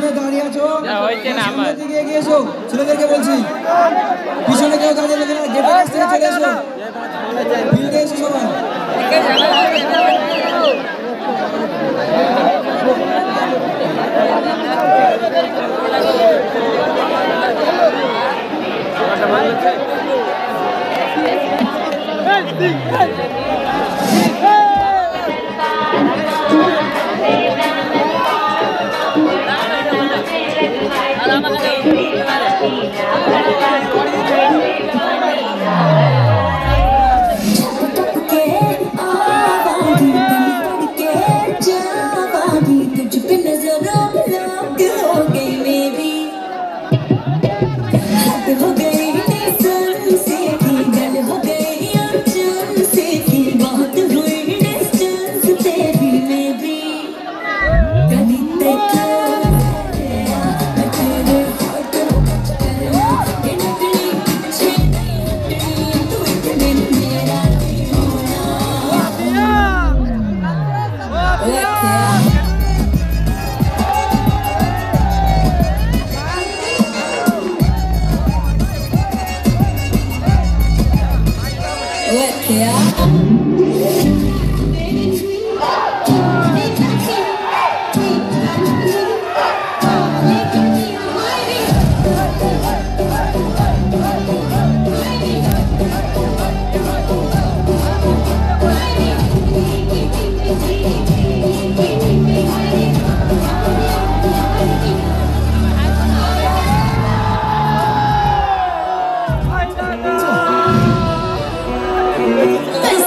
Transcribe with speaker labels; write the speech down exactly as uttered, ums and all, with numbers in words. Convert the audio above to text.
Speaker 1: পিছনে দাঁড়িয়ে আছো সামনের দিকে এগিয়ে এসো ছেলেদেরকে বলছি পিছনে কেউ দাঁড়িয়ে থাকে না গেটের কাছ থেকে চলে এসো ফিল্ডে এসো সবাই
Speaker 2: Yeah.